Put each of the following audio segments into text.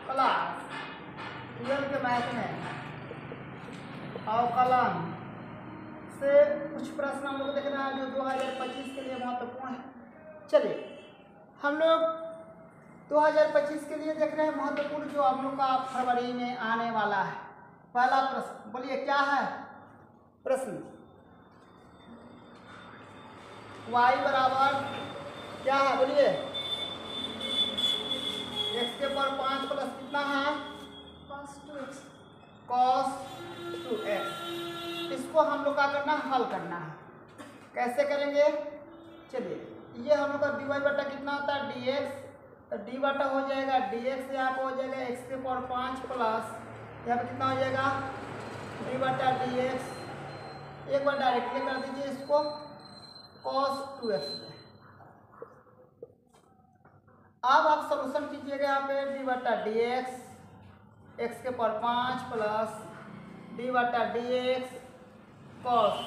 Class 12 के math में अवकलन से कुछ प्रश्न हम लोग देखना है जो 2025 के लिए महत्वपूर्ण है। चलिए हम लोग 2025 के लिए देख रहे हैं महत्वपूर्ण जो हम लोग का फरवरी में आने वाला है। पहला प्रश्न बोलिए क्या है प्रश्न? y बराबर क्या है बोलिए? x के पर 5 प्लस कितना है? cos 2x। इसको हम लोग क्या करना है? हल करना है। कैसे करेंगे? चलिए ये हम लोग का dy बटा कितना होता है? dx। तो d बटा हो जाएगा dx, यहाँ पे हो जाएगा x के पावर 5 प्लस यहाँ पे कितना हो जाएगा d बटा dx। एक बार डायरेक्टली कर दीजिए इसको cos 2x में। अब आप सॉल्यूशन कीजिएगा यहाँ पे d बटा dx x के पावर 5 प्लस d बटा dx cos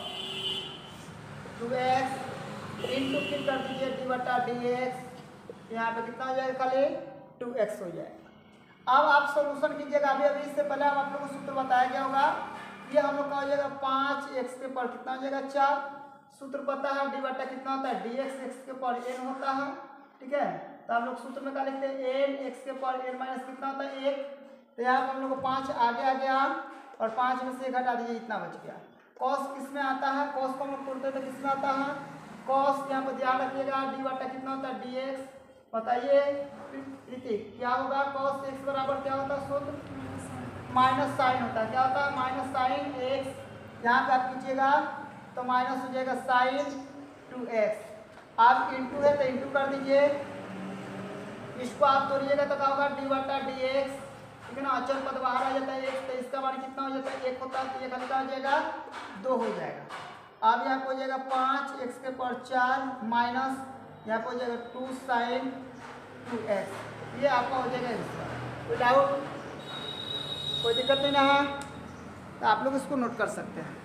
2x इंटू फिर कर दीजिए d बटा dx। यहाँ पे कितना हो जाएगा? खाली 2x हो जाएगा। अब आप सॉल्यूशन कीजिएगा। अभी इससे पहले हम आप लोगों को सूत्र बताया गया होगा। ये हम लोग का हो जाएगा 5x के पर कितना हो जाएगा 4। सूत्र पता है d बटा कितना होता है? dx x के पर n होता है। ठीक है, तो हम लोग सूत्र में क्या लिखते हैं? n x के पर n माइनस कितना होता है 1। तो यहाँ पर हम लोग को 5 आगे आ गया और 5 में से 1 हटा दीजिए, इतना बच गया। cos किस में आता है? cos को हम लोग खोलते तो किस में आता है? cos यहाँ पर ध्यान रखिएगा d बटा कितना होता है? dx। बताइए ऋतिक क्या होगा? cos x बराबर क्या होता है? सूत्र माइनस साइन होता है। क्या होता है? Minus sine x। यहाँ पे आप कीजिएगा तो माइनस हो जाएगा साइन 2x। आप इंटू है तो इंटू कर दीजिए, इसको आप तोड़िएगा तो क्या होगा? d बटा dx। ठीक है ना, अचल पद बाहर आ जाता है x, तो इसका मान कितना हो जाता है? 1 होता है। तो ये हल्का हो जाएगा 2 हो जाएगा। अब यहाँ पे हो जाएगा 5x के पर 4 माइनस यहाँ पे हो जाएगा 2 साइन 2x। ये आपका हो जाएगा आंसर। कोई डाउट, कोई दिक्कत नहीं ना है तो आप लोग इसको नोट कर सकते हैं।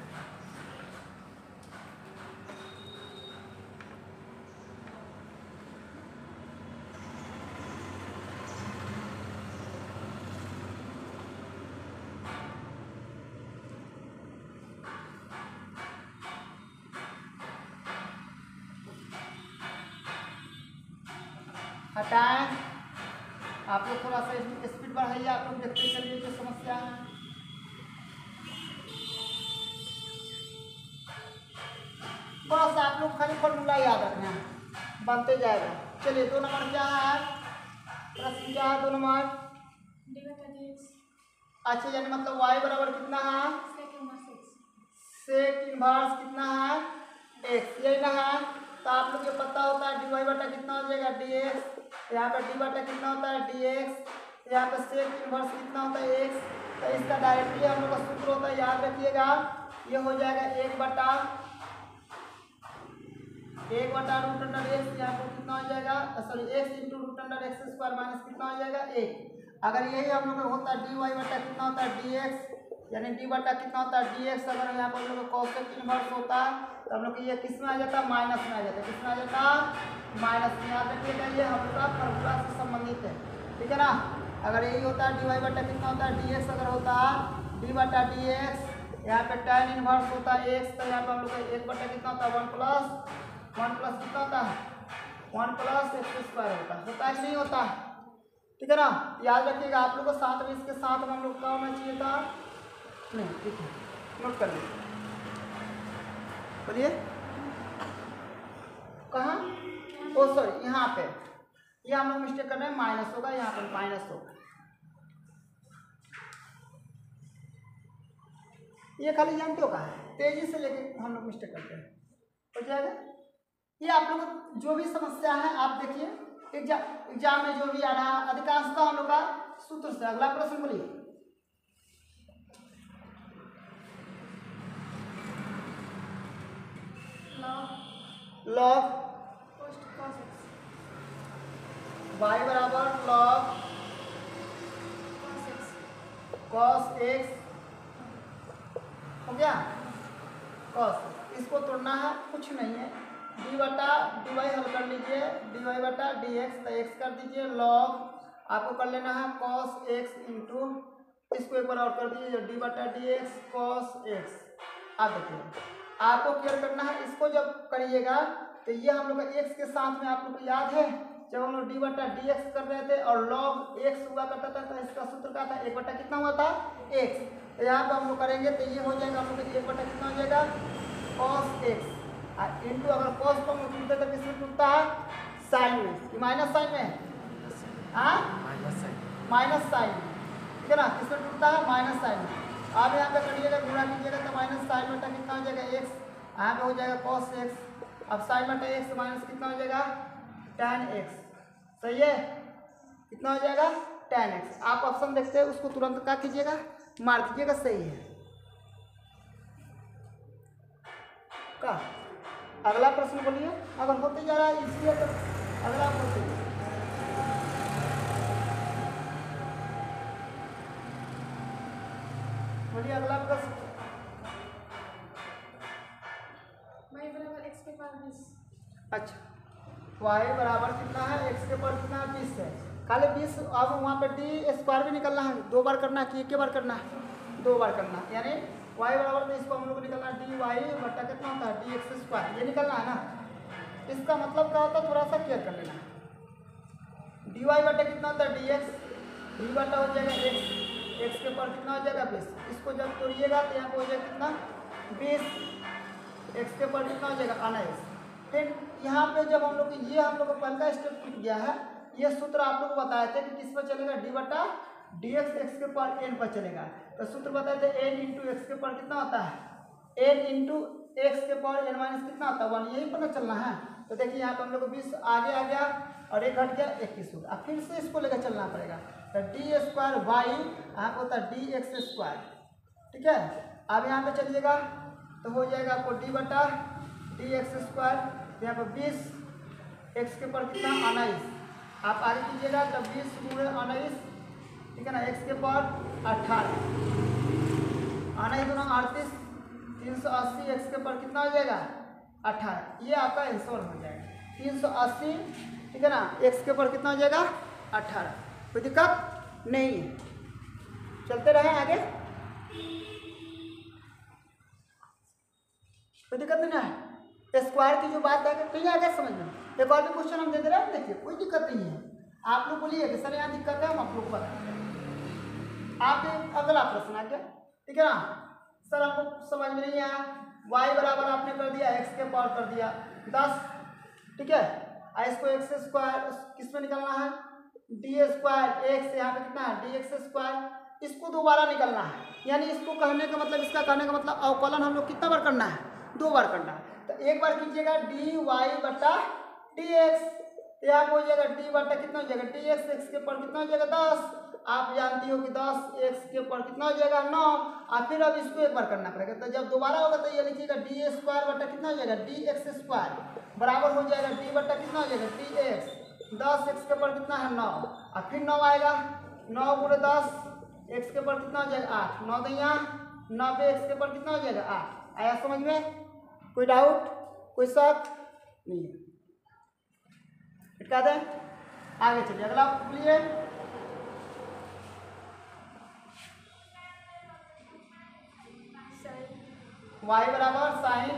हटाएं, आप लोग थोड़ा सा स्पीड बढ़ाइए। आप लोग देखते चलिए जो समस्या है। बस आप लोग खाली फॉर्मूला याद रखना है, बनते जाएगा। चलिए 2 नंबर क्या है? प्रश्न क्या है 2 नंबर? अच्छा, यानी मतलब y बराबर कितना है? सेक इनवर्स कितना है? x। यही ना है, तो आप लोग ये पता होता है dy बटा कितना हो जाएगा? dx। यहाँ पर d बटा कितना होता है? dx। यहाँ पर सेक इनवर्स कितना होता है? x। तो इसका डायरेक्टली हम लोग का सूत्र होता है, याद रखिएगा। ये हो जाएगा 1 बटा रूट अंडर x। यहाँ पर कितना हो जाएगा? Sorry x into root under x square minus कितना हो जाएगा 1। अगर यही हम लोग का होता है dy बटा कितना होता है? dx। यानी d बटा कितना होता है? dx। अगर यहाँ पर हम लोग कॉसेक इनवर्स होता है तो हम लोग ये किस में आ जाता है? माइनस में आ जाता है। किस में आ जाता है? माइनस में। याद रखिएगा ये हम लोग का फॉर्मूला से संबंधित है। ठीक है ना, अगर यही होता है dy बटा कितना होता है? dx। अगर होता है d बटा dx, यहाँ पे tan इनवर्स होता है x, तो यहाँ पे हम लोग का 1 बटा कितना होता है? 1 प्लस कितना होता है? 1 प्लस x स्क्वायर होता है कि नहीं होता? ठीक है ना, याद रखिएगा। आप लोग को साथ में इसके साथ हम लोग का होना चाहिए था नहीं। ठीक है, नोट कर लीजिए। बोलिए कहाँ? ओ सॉरी, यहाँ पे ये हम लोग मिस्टेक कर रहे हैं, माइनस होगा, यहाँ पर माइनस होगा। ये खाली जानते हो कहाँ है? तेजी से लेके हम लोग मिस्टेक करते हैं, हो जाएगा। ये आप लोग को जो भी समस्या है आप देखिए, एग्जाम में जो भी आ रहा है अधिकांशतः हम लोग का सूत्र से। अगला प्रश्न बोलिए। लॉग y बराबर लॉग cos x हो गया। cos इसको तोड़ना है, कुछ नहीं है। d बटा dy हल कर लीजिए, dy बटा dx। तो x कर दीजिए log आपको कर लेना है cos x इंटू, इसको एक बार और कर दीजिए डी बटा डी एक्स cos x। आप देखिए आपको क्लियर करना है, इसको जब करिएगा तो ये हम लोग का x के साथ में आप लोग को याद है जब हम लोग डी बटा डी एक्स कर रहे थे और log x हुआ करता था तो इसका सूत्र क्या था, एक बटा कितना हुआ था x। तो यहाँ पर हम लोग करेंगे तो ये हो जाएगा हम लोग एक बटा कितना हो जाएगा cos x इंटू, अगर cos को हम लोग टूटते तो किसमें टूटता है, साइन में, माइनस साइन में, माइनस साइन, ठीक है ना, किसमें टूटता है माइनस साइन में। आप यहाँ पे करिएगा गुणा कीजिएगा तो माइनस साइन बटा कितना हो जाएगा x, यहाँ पे हो जाएगा cos x। अब साइन बटा x माइनस कितना हो जाएगा tan x, सही है, कितना हो जाएगा tan x। आप ऑप्शन देखते हैं उसको तुरंत क्या कीजिएगा, मार दीजिएगा, सही है का। अगला प्रश्न बोलिए, अगर होते जा रहा है इसलिए तो अगला बोलिए। बोलिए अगला प्रश्न। y बराबर x के पावर 20। अच्छा, y बराबर कितना है, x के पावर कितना है 20 है, खाली 20। अब वहाँ पे डी स्क्वायर भी निकलना है, 2 बार करना है कि एक बार करना है, 2 बार करना है, यानी y बराबर में इसको हम लोग को निकलना है डी वाई बटा कितना होता है डी एक्स स्क्वायर, ये निकलना है ना। इसका मतलब क्या होता है थोड़ा सा क्लियर कर लेना, डी वाई बटा कितना होता है डी एक्स, डी बटा हो जाएगा एक्स, एक्स के पावर कितना हो जाएगा 20। इसको जब तोड़िएगा तो यहाँ पे हो जाएगा कितना 20, एक्स के पावर कितना हो जाएगा 19। फिर यहाँ पे जब हम लोग ये हम लोग का पहला स्टेप टूट गया है, ये सूत्र आप लोग को बताए थे कि किस पर चलेगा, डी बटा डी एक्स एक्स के पावर एन पर चलेगा। तो सूत्र बताए थे एन इंटू एक्स के पावर कितना होता है, एन इंटू एक्स के पावर एन माइनस कितना होता है 1, यही पर चलना है। तो देखिए यहाँ पे हम लोग को 20 आगे आ गया और एक घट गया 21 होगा। अब फिर से इसको लेकर चलना पड़ेगा, तो डी स्क्वायर वाई यहाँ पे होता है डी एक्स स्क्वायर, ठीक है। अब यहाँ पे चलिएगा तो हो जाएगा आपको डी बटा डी एक्स स्क्वायर, यहाँ पर 20 एक्स के पावर कितना 19, आप आगे कीजिएगा तो 20 गुणे 19, ठीक है ना, एक्स के पावर 18, 19 दूना 38, 380 एक्स के पावर कितना हो जाएगा 18, ये आपका आंसर हो जाएगा 380, ठीक है ना, एक्स के पावर कितना हो जाएगा 18। कोई दिक्कत नहीं है, चलते रहे आगे, कोई दिक्कत नहीं है। स्क्वायर की जो बात है तो ये आगे समझ में, एक और भी क्वेश्चन हम दे दे रहे हैं, देखिए कोई दिक्कत नहीं है। आप लोग बोलिए कि सर यहाँ दिक्कत है, हम आप लोग बताएंगे। आप अगला प्रश्न आ गया, ठीक है ना, सर हमको समझ में नहीं आया, y बराबर आपने कर दिया x के पावर कर दिया 10, ठीक है, इसको एक्स स्क्वायर किस में निकलना है डी स्क्वायर एक्स, यहाँ पे कितना है डी एक्स स्क्वायर, इसको दोबारा निकलना है, यानी इसको कहने का मतलब, इसका कहने का मतलब अवकलन हम लोग कितना बार करना है 2 बार करना है। तो एक बार कीजिएगा डी वाई बटा डी एक्स, तो यहाँ हो जाएगा डी बटा कितना हो जाएगा डी एक्स, एक्स के पावर कितना हो जाएगा 10, आप जानती हो कि 10 एक्स के पावर कितना हो जाएगा 9, और फिर अब इसको एक बार करना पड़ेगा। तो जब दोबारा होगा तो ये लिखिएगा डी स्क्वायर बटा कितना हो जाएगा डी एक्स स्क्वायर बराबर हो जाएगा डी बटा कितना हो जाएगा डी एक्स, 10 एक्स के पावर कितना है 9, और फिर 9 आएगा, 9 गुणे 10 एक्स के पावर कितना हो जाएगा 8, 9 दैया 90 एक्स के पावर कितना हो जाएगा 8। आया समझ में, कोई डाउट कोई शक नहीं है, हटा दें, आगे चलिए अगला बोलिए। y बराबर साइन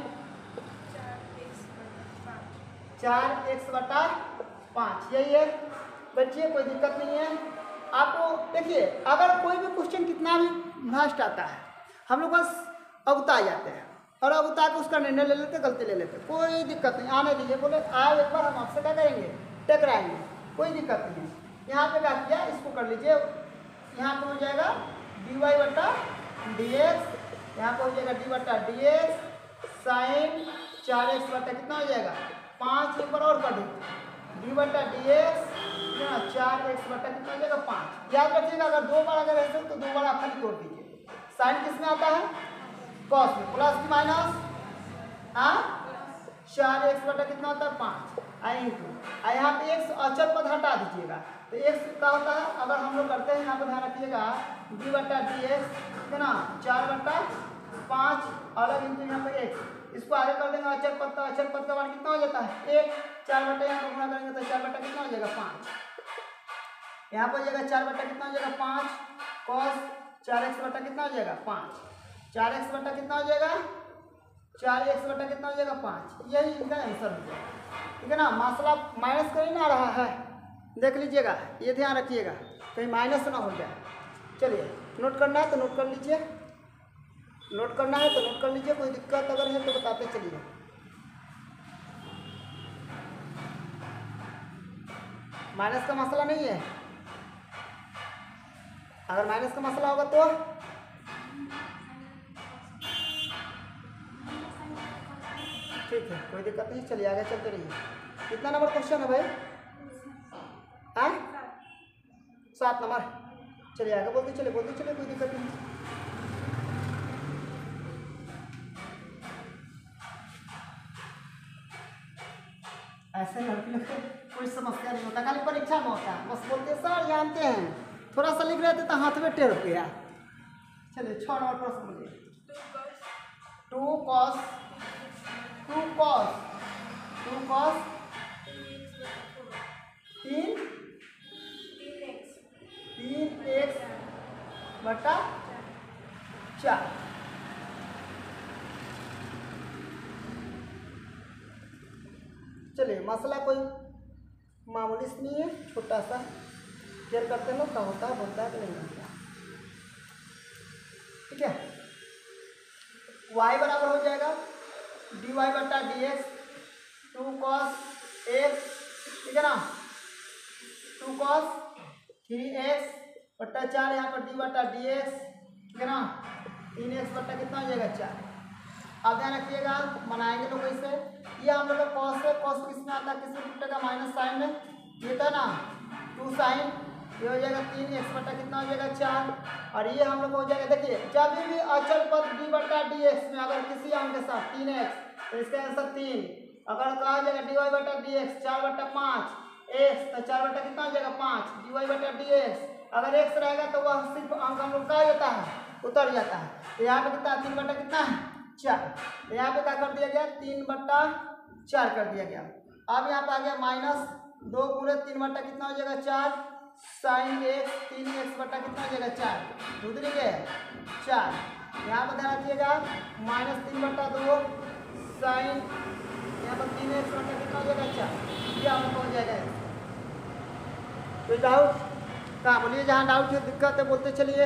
4x बटा 5, यही है बच्चे, कोई दिक्कत नहीं है। आपको देखिए अगर कोई भी क्वेश्चन कितना भी भास्ट आता है, हम लोग बस अगुता जाते हैं और अगुता के उसका निर्णय ले लेते, गलती ले लेते, कोई दिक्कत नहीं, आने दीजिए, बोले आओ एक बार हम आपसे क्या करेंगे टकराएंगे, कोई दिक्कत नहीं है। यहाँ पे क्या किया, इसको कर लीजिए, यहाँ पे हो जाएगा डी वाई बटा डी एक्स, यहाँ पे हो जाएगा डी बटा डी एक्स साइन 4x बटा कितना हो जाएगा 5, एक बार और कर दीजिए डी बटा डी एक्स 4x बटा कितना हो जाएगा 5। याद रखिएगा अगर 2 बार अगर ऐसे तो 2 बार आप खाली तोड़ दीजिए, साइन किस में आता है कॉस में, प्लस की माइनस, हाँ 4x बटा कितना होता है 5 इंटू, यहाँ पे x अचर पद हटा दीजिएगा, तो x क्या होता है अगर हम लोग करते हैं, यहाँ पे ध्यान रखिएगा डी बटा डी एक्स, ठीक है ना, 4 बटा 5 अलग इंटू यहाँ पे x, इसको आगे कर देंगे अचर पद, तो अचर पद का मान कितना हो जाता है 1, 4 बटा यहाँ पर गुणा करेंगे तो 4 बटा कितना हो जाएगा 5, यहाँ पर हो जाएगा 4 बटा कितना हो जाएगा 5 कॉस 4x बटा कितना हो जाएगा 5, 4x बटा कितना हो जाएगा 4x बटा कितना हो जाएगा 5। यही इनका आंसर हो जाएगा। ठीक है ना, मसला माइनस कहीं ना रहा है, देख लीजिएगा, ये ध्यान रखिएगा कहीं माइनस ना हो जाए। चलिए नोट करना है तो नोट कर लीजिए, नोट करना है तो नोट कर लीजिए, कोई दिक्कत अगर है तो बताते चलिए। माइनस का मसला नहीं है, अगर माइनस का मसला होगा तो ठीक है, कोई दिक्कत नहीं, चलिए आगे चलते रहिए। कितना नंबर क्वेश्चन है भाई? हाँ 7 नंबर। चलिए आगे बोलते चलिए, कोई दिक्कत नहीं। ऐसे लड़की लोग कोई समस्या नहीं होता, खाली परीक्षा में होता है, बस बोलते सर जानते हैं, थोड़ा सा लिख रहे थे तो हाथ में टेढ़ हो गया। चलिए 6 नंबर प्रश्न बोलिए। 2 cos 3x बटा 4। चलिए मसला कोई मामूली से नहीं है, छोटा सा क्लियर करते हैं लोग, क्या होता है बनता है कि नहीं बनता। ठीक है, y बराबर हो जाएगा dy बटा dx 2 cos x, ठीक है ना, 2 cos 3x बटा 4, यहाँ पर d बटा dx, ठीक है ना, 3x बटा कितना हो जाएगा 4। अब ध्यान रखिएगा, बनाएंगे लोग कैसे, ये हम लोग का कॉस है, कॉस किस में आता है, किस में टूटेगा माइनस साइन में, ये था ना 2 साइन, ये हो जाएगा 3x बटा कितना हो जाएगा 4, और ये हम लोग हो जाएगा, देखिए जब भी अचल पद d बटा dx में अगर किसी अंक के साथ 3x तो इसका आंसर 3, अगर कहा जाएगा dy बटा dx 4 बटा 5 x तो 4 बटा कितना हो जाएगा 5 dy बटा dx, अगर x रहेगा तो वह सिर्फ अंक हम लोग का जाता है उतर जाता है। तो यहाँ पे कितना 3 बटा कितना है 4, तो यहाँ पे क्या कर दिया गया 3 बटा 4 कर दिया गया। अब यहाँ पे आ गया माइनस 2 पूरे 3 बटा कितना हो जाएगा 4 साइन x 3x बटा कितना हो जाएगा 4, दूसरी के 4, यहाँ पर ध्यान रखिएगा माइनस 3 बटा 2 साइन, यहाँ पर 3x बटा कितना हो जाएगा 4, ये हम लोग हो जाएगा। कोई डाउट कहाँ बोलिए, जहाँ डाउट है दिक्कत है बोलते चलिए,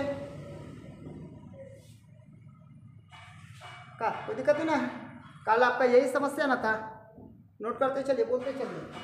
का कोई दिक्कत ही ना है, कल आपका यही समस्या ना था, नोट करते चलिए बोलते चलिए।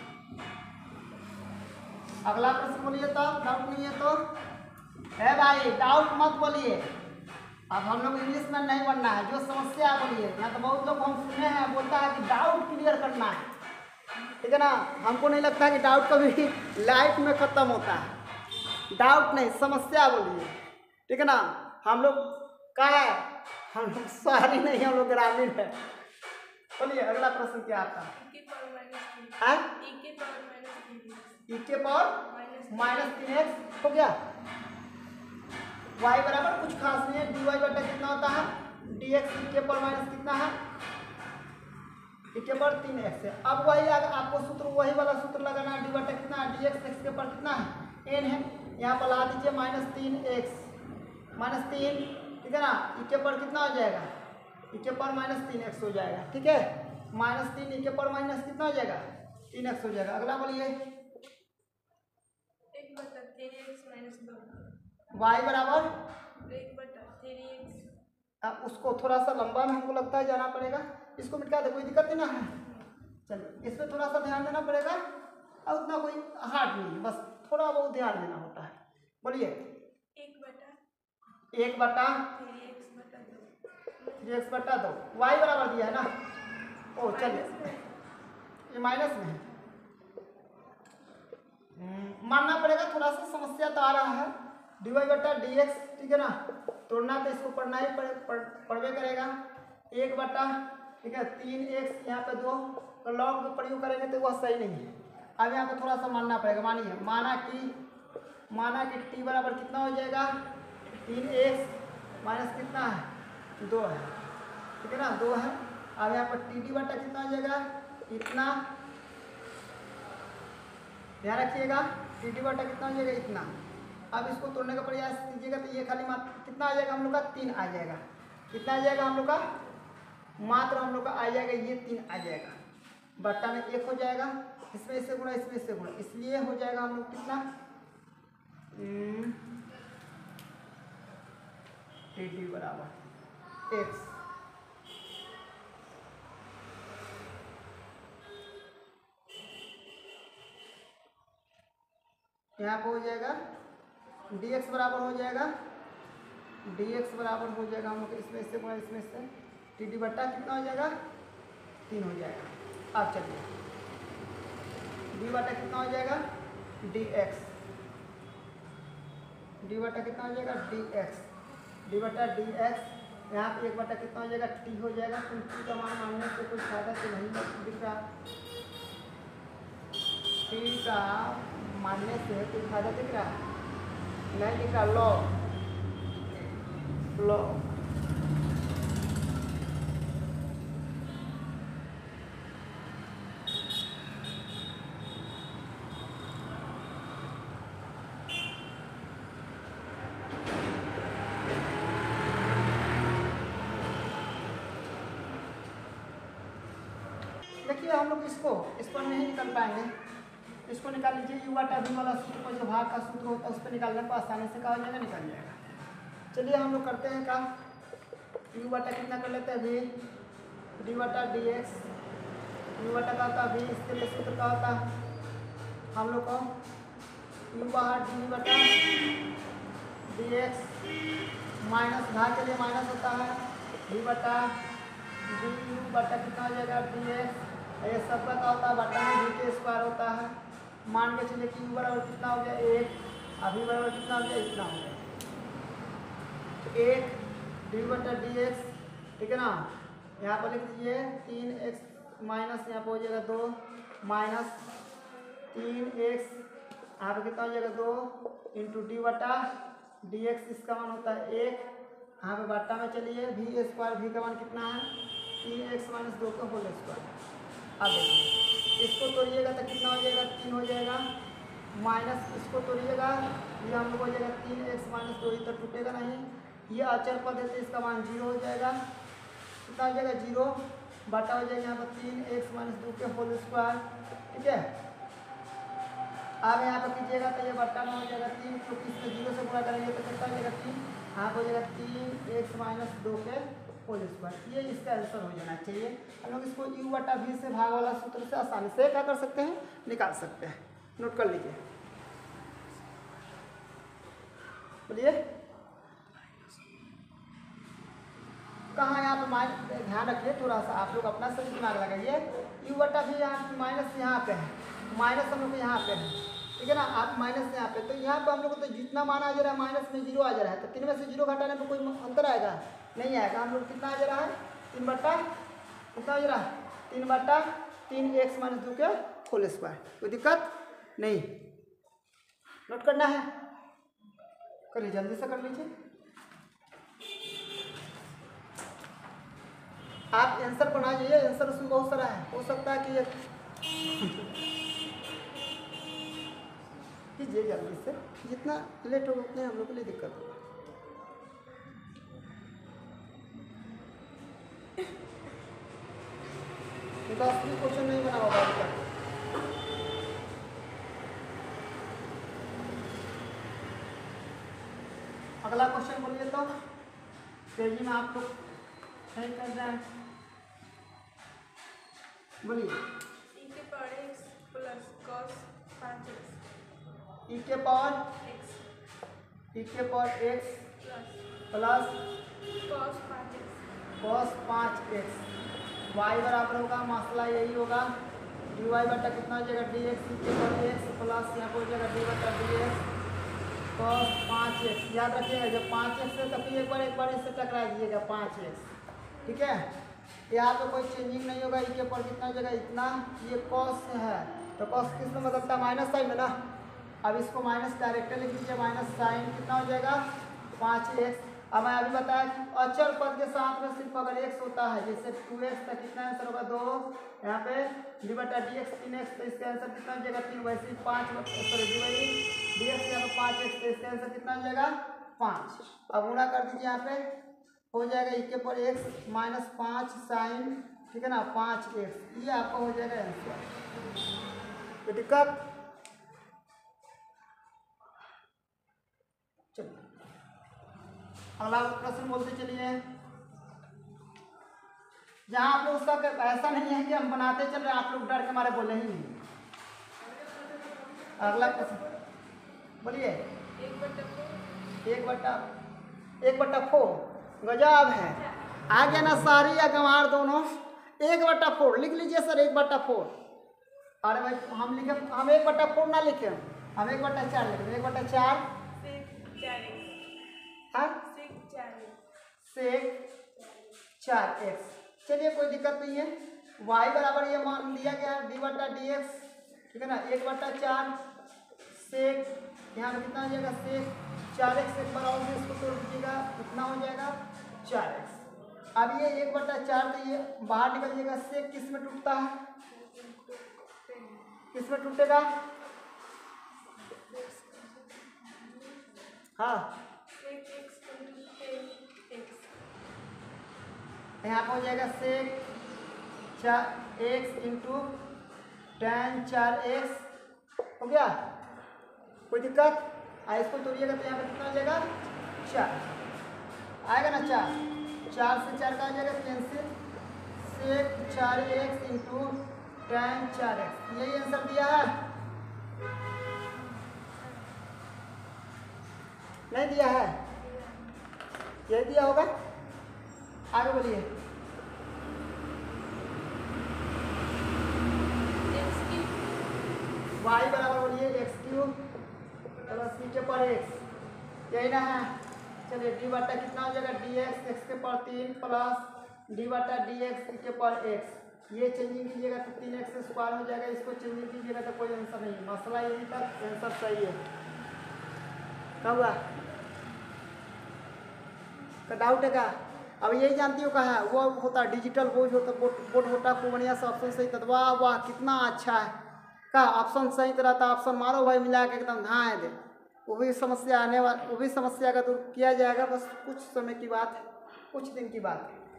अगला प्रश्न बोलिए, तो डाउट नहीं है तो है भाई, डाउट मत बोलिए। अब हम लोग इंग्लिश में नहीं बनना है, जो समस्या बोलिए। यहाँ तो बहुत लोग हम सुने हैं बोलता है कि डाउट क्लियर करना है, ठीक है ना, हमको नहीं लगता कि डाउट कभी लाइफ में खत्म होता है, डाउट नहीं समस्या बोलिए, ठीक है ना। हम लोग क्या है, हम लोग शहरी नहीं, हम लोग ग्रामीण है। बोलिए अगला प्रश्न क्या आता है, e के पावर माइनस 3x हो गया। y बराबर कुछ खास नहीं है, dy बटा कितना होता है dx e के पावर माइनस कितना है e के पावर 3x है। अब वही आपको सूत्र वही वाला सूत्र लगाना है, डी बटा कितना है dx x के पावर कितना है n है, यहाँ पर ला दीजिए माइनस 3x माइनस 3, ठीक है ना, e के पावर कितना हो जाएगा e के पावर माइनस 3x हो जाएगा, ठीक है, माइनस 3 e के पावर माइनस कितना हो जाएगा 3x हो जाएगा। अगला बोलिए y बराबर अब उसको थोड़ा सा लंबा में हमको लगता है जाना पड़ेगा, इसको मिटा दे कोई दिक्कत नहीं ना है। चलिए इस पर थोड़ा सा ध्यान देना पड़ेगा, और उतना कोई हार्ड नहीं है, बस थोड़ा बहुत ध्यान देना होता है। बोलिए 1 बटा 3x बटा 2 y बराबर दिया है ना, ओ चलिए ये माइनस में है, मानना पड़ेगा, थोड़ा सा समस्या तो आ रहा है, dy बटा dx, ठीक है ना, तोड़ना तो इसको पढ़ना ही पढ़वे करेगा, 1 बटा, ठीक है 3x, यहाँ पे 2 तो लॉग का प्रयोग करेंगे तो वह सही नहीं है। अब यहाँ पे थोड़ा सा मानना पड़ेगा, मानिए माना कि t बराबर कितना हो जाएगा 3x माइनस कितना है 2 है, ठीक है ना 2 है। अब यहाँ पर टी डी बटा कितना हो जाएगा इतना, ध्यान रखिएगा टी डी बटा कितना हो जाएगा इतना। अब इसको तोड़ने का प्रयास कीजिएगा तो ये खाली मात्र कितना आ जाएगा हम लोग का 3 आ जाएगा। कितना आ जाएगा हम लोग का मात्र हम लोग का आ जाएगा ये 3 आ जाएगा। बट्टा में 1 हो जाएगा, इसमें इससे गुणा इसमें इससे गुणा, इसलिए हो जाएगा हम लोग कितना टी डी बराबर x। यहाँ पे हो जाएगा dx बराबर हो जाएगा dx बराबर हो जाएगा हम लोग इसमें इससे गुणा इसमें से टी डी बट्टा कितना हो जाएगा 3 हो जाएगा। अब चलिए डी बटा कितना हो जाएगा dx, डी बटा कितना हो जाएगा dx, डी बटा dx। यहाँ पे 1 बटा कितना हो जाएगा t हो जाएगा। तो t का मान मानने से कोई फायदा तो नहीं दिख रहा, t का मानने से कोई फायदा दिख रहा नहीं दिख रहा। लॉ देखिए हम लोग इसको नहीं निकल पाएंगे। इसको निकाल लीजिए u बटा v वाला सूत्र पर जो भाग का सूत्र होता है उस पर निकालने पर आसानी से क्या हो जाएगा निकल जाएगा। चलिए हम लोग करते हैं काम। u बटा कितना कर लेते हैं v, डी बटा dx, u बटा का होता v, इसके लिए सूत्र का होता हम लोग को u बाहर d बटा dx माइनस भाग के लिए माइनस होता है v बटा du बटा कितना हो जाएगा dx। ये सबका क्या होता है बटा में v के स्क्वायर होता है। मान के चलिए कि u बराबर कितना हो गया 1, अभी बराबर कितना हो गया इतना हो गया 1 डी बटा dx, ठीक है ना। यहाँ पर लिख दीजिए 3x माइनस यहाँ पर हो जाएगा 2 माइनस 3x, यहाँ पर कितना हो जाएगा 2 इंटू डी बटा dx, इसका मान होता है 1। यहाँ पे बट्टा में चलिए v स्क्वायर, v का मान कितना है 3x माइनस 2 का होल स्क्वायर। अब देखिए इसको तोड़िएगा तो कितना हो जाएगा 3 हो जाएगा, माइनस इसको तोड़िएगा ये हम लोग हो जाएगा 3x माइनस 2, इधर टूटेगा नहीं। ये अचर पद है तो इसका मान 0 हो जाएगा। कितना हो जाएगा 0 बटा हो जाएगा यहाँ पर 3x माइनस 2 के होल स्क्वायर, ठीक है। अब यहाँ पर कीजिएगा तो ये बट्टा में हो जाएगा 3, क्योंकि इसमें 0 से गुणा करेंगे तो कितना हो जाएगा 3, यहाँ पर हो जाएगा 3x माइनस 2 के होल स्क्वायर। ये इसका आंसर हो जाना चाहिए। हम लोग इसको u बटा v से भाग वाला सूत्र से आसानी से क्या कर सकते हैं निकाल सकते हैं। नोट कर लीजिए, बोलिए कहाँ यहाँ पे ध्यान रखिए थोड़ा सा, आप लोग अपना सही दिमाग लगाइए। u बटा v यहाँ माइनस यहाँ पे है, माइनस हम लोग यहाँ पे है, ठीक है ना। आप माइनस यहाँ पे, तो यहाँ पे हम लोग तो जितना मान आ जा रहा है माइनस में 0 आ जा रहा है, तो 3 में से 0 घटाने पर कोई अंतर आएगा नहीं आएगा। हम लोग कितना आ जा रहा है 3 बट्टा कितना हो जा रहा है 3 बट्टा 3x माइनस 2 के होल स्क्वायर। कोई दिक्कत नहीं, नोट करना है, करिए जल्दी से कर लीजिए। आप आंसर बना जाइए, आंसर उसमें बहुत सारा है, हो सकता है कि ये कीजिए जल्दी से, जितना लेट होगा उतने हम लोग के लिए दिक्कत होगा। असली क्वेश्चन नहीं बना होगा अभी तक। अगला क्वेश्चन बोलिए तो पेजी में आप लोग सही कर रहे हैं, बोलिए। e के power x plus cos 5x, e के power x plus cos 5x, y बराबर होगा मसला यही होगा dy बटा कितना हो जाएगा dx, e के पावर x प्लस यहाँ पर हो जाएगा d बटा dx cos 5x। याद रखिएगा जब 5x है तो फिर एक बार इससे टकरा दीजिएगा 5x, ठीक है। यहाँ पे कोई चेंजिंग नहीं होगा। e के पावर कितना हो जाएगा इतना, ये cos है तो cos किस में बदलता है माइनस साइन में ना। अब इसको माइनस डायरेक्ट लिख लीजिए, माइनस साइन कितना हो जाएगा 5x अब मैं अभी बताया कि अचर पद के साथ में सिर्फ अगर x होता है, जैसे 2x का कितना आंसर होगा 2, यहाँ पे d/dx 3x, तो इसका आंसर कितना हो जाएगा 3। वैसे ही 5 dx यहाँ पे 5x, तो इसका आंसर कितना हो जाएगा 5। अब गुणा कर दीजिए, यहाँ पे हो जाएगा e के पर x माइनस 5 साइन, ठीक है ना, 5x, ये आपका हो जाएगा आंसर। तो दिक्कत चलिए अगला प्रश्न बोलते चलिए। जहाँ आप लोग उसका ऐसा नहीं है कि हम बनाते चल रहे हैं, आप लोग डर के मारे बोले ही नहीं। अगला प्रश्न बोलिए। 1/4 गजब है, आ गया ना सारी या गंवार दोनों। 1/4 लिख लीजिए सर, 1/4। अरे भाई हम लिखे, हम 1/4 ना लिखे, हम 1/4 लिखे। 1/4 4x। चलिए कोई दिक्कत नहीं है। y बराबर ये मान लिया गया d/dx, ठीक है ना, 1/4 सेक, यहाँ पे कितना हो जाएगा सेक 4x। एक बार और भी इसको तोड़ दीजिएगा, कितना हो जाएगा 4x। अब ये 1/4 तो ये बाहर निकल जाएगा। सेक किस में टूटता है, किस में टूटेगा? हाँ, यहाँ पर हो जाएगा सेक 4x इंटू tan 4x हो गया। कोई दिक्कत? इसको तोड़िएगा तो यहाँ पर कितना हो जाएगा 4 आएगा ना, 4 से 4 का आ जाएगा कैंसिल। सेक 4x इंटू tan 4x, यही आंसर दिया है, नहीं दिया है? यही दिया होगा। आगे बोलिए। y बराबर बोलिए x³ प्लस नीचे पर x, यही ना है। चलिए d/, कितना हो जाएगा dx, x के पर 3 प्लस d/dx के पर x, ये चेंजिंग कीजिएगा तो 3x² हो जाएगा। इसको चेंजिंग कीजिएगा तो कोई आंसर नहीं। मसला यही तक, आंसर सही है। क्या हुआ का डाउट है का? अब यही जानती हो कहा है, वो होता डिजिटल बोर्ड होता, बोर्ड होता खूब बढ़िया से ऑप्शन सही था। वाह वाह कितना अच्छा है का ऑप्शन सही तरह था। ऑप्शन मारो भाई, मिला के एकदम धाए दे। वो भी समस्या आने वाली, वो भी समस्या का दूर किया जाएगा, बस कुछ समय की बात है, कुछ दिन की बात है।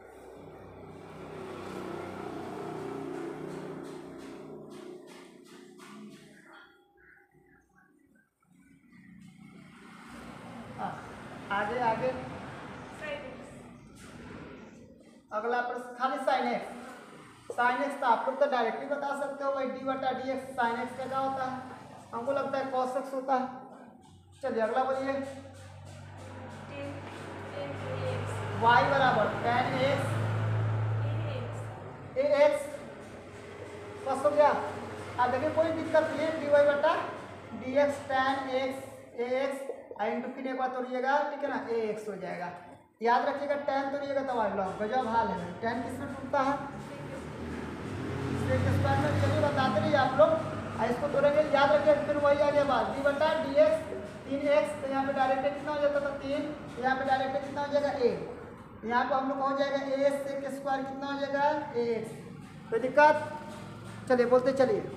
आगे आगे अगला प्रश्न खाली साइन एक्स। साइन एक्स तो आप लोग तो डायरेक्टली बता सकते हो भाई, d/dx साइन एक्स का क्या होता है? हमको लगता है cos x होता है। चलिए अगला बोलिए। y बराबर tan x ax बस हो गया। अब देखिए कोई दिक्कत नहीं है, dy/dx tan x ax into फिर एक बार तोड़िएगा, ठीक है ना, ax हो जाएगा। याद रखिएगा tan तोड़िएगा तो वाई लॉग, गजब हाल है। tan किस में टूटता है? सेक स्क्वायर में। चलिए बताते रहिए आप लोग, इसको तोड़ेंगे याद रखिएगा। फिर वही आ गया बात, d/dx 3x, तो यहाँ पे डायरेक्ट कितना हो जाता था 3, यहाँ पे डायरेक्ट कितना हो जाएगा 1, यहाँ पे हम लोग हो जाएगा a सेक स्क्वायर कितना हो जाएगा ax। कोई दिक्कत? चलिए बोलते चलिए।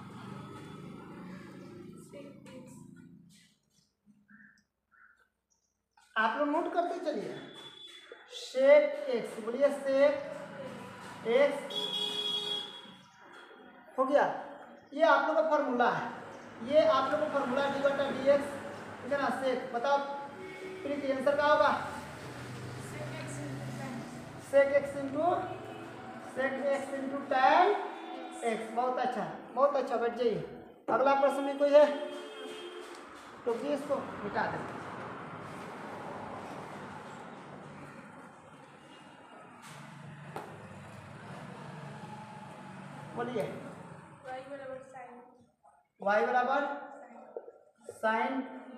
आप लोग नोट करते चलिए। सेक एक्स, बोलिए सेक एक्स हो गया। ये आप लोग का फॉर्मूला है, ये आप लोग का फॉर्मूला d/dx, ठीक है ना। सेक बताओ फिर आंसर क्या होगा? Sec x into tan x। बहुत अच्छा, बहुत अच्छा, बैठ जाइए। अगला प्रश्न में कोई है तो इसको मिटा दें। बोलिए। y बराबर साइन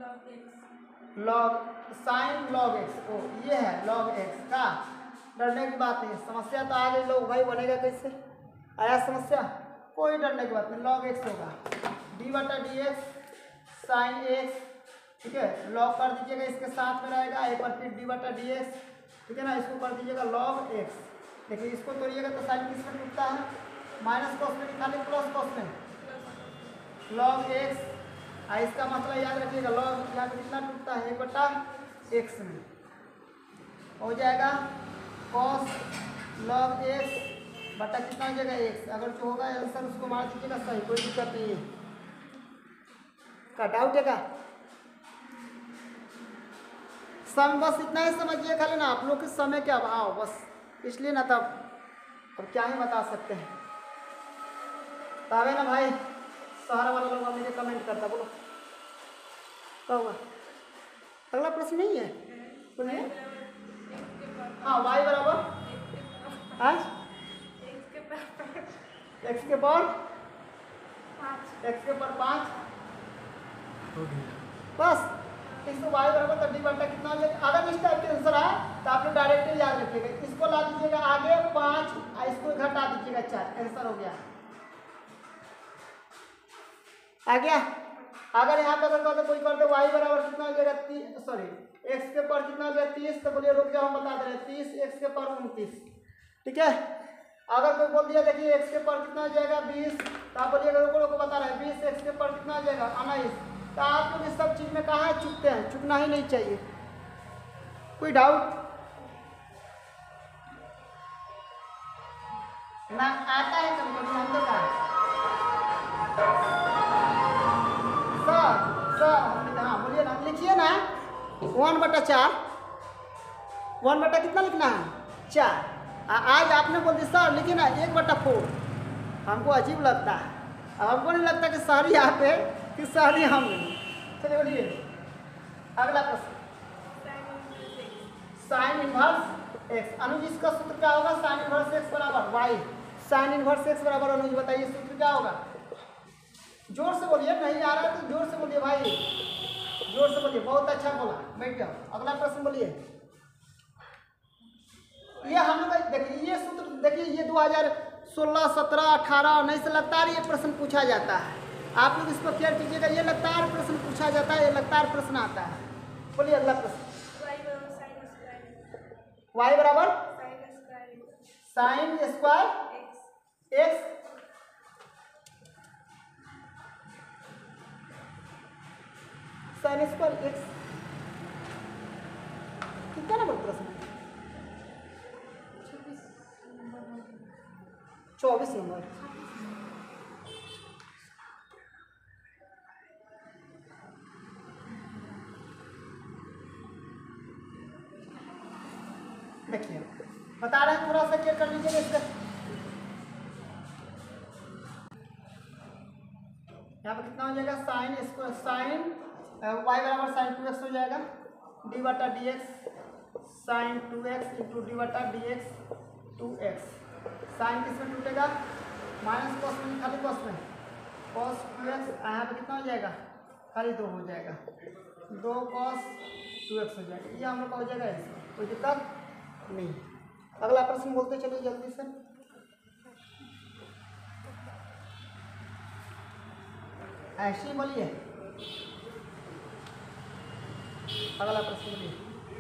लॉग एक्स। ओ ये है लॉग एक्स का, डरने की बात नहीं। समस्या तो आ गई लोग भाई, बनेगा कैसे? आया समस्या? कोई डरने की बात नहीं, लॉग एक्स होगा। d/dx साइन एक्स ठीक है, लॉग कर दीजिएगा, इसके साथ में रहेगा ए पर फिर डी बटा डी एक्स, ठीक है ना, इसको कर दीजिएगा लॉग एक्स। देखिए इसको तोड़िएगा तो साइन किस में टूटता है, माइनस कॉस में निकालिए प्लस कॉस में, लॉग एक्स। इसका मतलब याद रखिएगा लॉग यहाँ पे कितना टूटता है, 1/x में हो जाएगा कॉस लॉग एक्स बटा कितना हो जाएगा एक्स। अगर जो होगा आंसर उसको मार दीजिएगा सही, कोई दिक्कत नहीं है। का डाउट है का सम बस इतना ही समझिए खाली ना, आप लोग के समय के अभाव बस इसलिए ना, तब अब क्या ही बता सकते हैं। तब है ना भाई, सहारा वाला लोग मुझे कमेंट करता, बोलो क्या होगा। अगला प्रश्न नहीं है, बोलिए। हाँ वाई बराबर आज एक्स के पर 5 बस। इसको वाई बराबर तो डी बटा कितना, अगर इस टाइप के आंसर आए तो आप लोग डायरेक्टली याद रखिएगा, इसको ला दीजिएगा आगे 5, इसको घटा दीजिएगा 4, आंसर हो गया। आ गया। अगर यहाँ पे अगर कोई करते वाई बराबर कितना हो जाएगा, सॉरी एक्स के पर कितना हो जाएगा 30, तो बोलिए रुक जाओ हम बता दे रहे हैं, 30 एक्स के पर 29, ठीक है। अगर कोई बोल दिया देखिए एक्स के पर कितना हो जाएगा 20, तो आप बोलिएगा लोगों को बता रहे हैं 20 एक्स के पर कितना हो जाएगा 19। तो आप लोग इस सब चीज़ में कहाँ चुकते हैं, चुकना ही नहीं चाहिए। कोई डाउट ना आता है कभी कभी हम लोग का सर हाँ बोलिए ना, लिखिए ना 1/4, 1 बटा कितना लिखना है 4। आज आपने बोल दिया सर लिखिए ना 1/4, हमको अजीब लगता है। अब हमको नहीं लगता कि शहरी यहाँ पे कि शहरी हम नहीं। चलिए बोलिए अगला प्रश्न, साइन इनवर्स एक्स। अनुज इसका सूत्र क्या होगा, साइन इनवर्स एक्स बराबर वाई, साइन इनवर्स एक्स बराबर अनुज बताइए सूत्र क्या होगा। जोर से बोलिए, नहीं आ रहा है तो जोर से बोलिए भाई, जोर से बोलिए। बहुत अच्छा बोला, बैठ जाओ। अगला प्रश्न बोलिए। ये हम लोग देखिए ये सूत्र देखिए, ये 2016, 17, 18, 19 से लगातार ये प्रश्न पूछा जाता है। आप लोग इस पर केयर कीजिएगा, ये लगातार प्रश्न पूछा जाता है, ये लगातार प्रश्न आता है। बोलिए अगला प्रश्न। वाई बराबर sine square x, sine square x कितना नंबर प्रश्न है, 24 नंबर। देखिए बता रहे हैं, थोड़ा सा चेक कर लीजिएगा इसका। यहाँ पर कितना हो जाएगा साइन स्क्वायर, साइन वाई बराबर साइन 2x हो जाएगा, डी बटा d x sine 2x into d बटा डी एक्स 2x। साइन किस में टूटेगा, माइनस कॉस में, खाली कॉस में, कॉस 2x। यहाँ पे कितना हो जाएगा, खाली 2 हो जाएगा, 2 कॉस 2x हो जाएगा। ये हम लोग का हो जाएगा इसमें, कोई दिक्कत नहीं। अगला प्रश्न बोलते चलिए जल्दी से। ऐसे ही बोलिए। अगला प्रश्न बोलिए।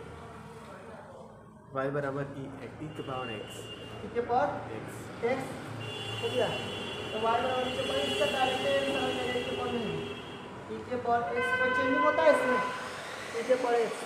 y बराबर e के पावर x, e के पावर x हो गया, तो y बराबर e के पावर इसका डायरेक्ट आंसर हो जाएगा, e के पावर नहीं, e के पावर x कोई चेंजिंग होता है इसमें, e के पावर x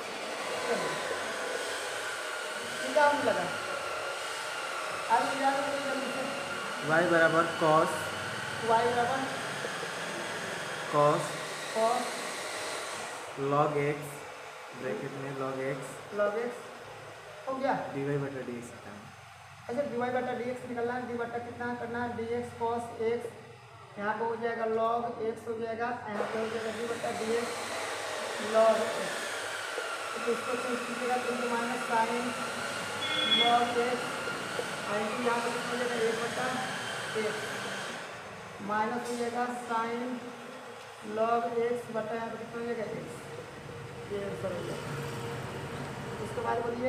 क्या होने लगा। अब याद रखिए जल्दी से, y बराबर cos y बराबर cos cos log x bracket में log x log x हो गया, dy बटा dx होता है। अच्छा dy बटा dx निकलना है, डी बटा कितना करना है dx cos x, यहाँ पे हो जाएगा log x हो जाएगा, यहाँ पे हो जाएगा डी बटा dx log x। तो इसको चेंज कीजिएगा तो माइनस साइन log x, यहाँ पे कितना हो जाएगा 1 बटा x, माइनस हो जाएगा साइन log x बटा यहाँ पे कितना हो जाएगा x। ये आंसर हो जाएगा। उसके बाद बोलिए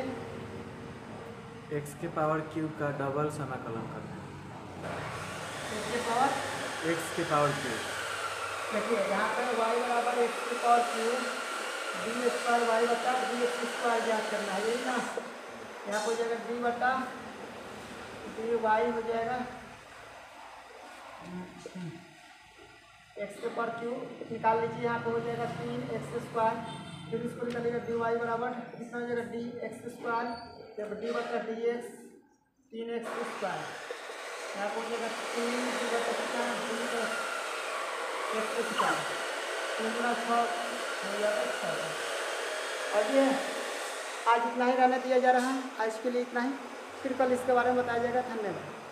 x के पावर क्यूब का डबल समाकलन करना है। x के पावर x के पावर क्यूब, देखिए यहाँ पे y बराबर x की power cube, d square y बटा डी एक्स स्क्वायर ज्ञात करना है, यही ना। यहाँ हो जाएगा डी बटा डी वाई हो जाएगा एक्स के पर क्यू निकाल लीजिए। यहाँ पे हो जाएगा 3x², फिर इसको निकालिएगा डी वाई बराबर कितना हो जाएगा डी एक्स स्क्वायर, जब डी बटा डी एक्स 3x², यहाँ पर हो जाएगा 3 डी बटा कितना डी x², 3 गुना 6 हो जाएगा 6। और ये आज इतना ही रहने दिया जा रहा है, आज के लिए इतना ही, फिर कल इसके बारे में बताया जाएगा। धन्यवाद।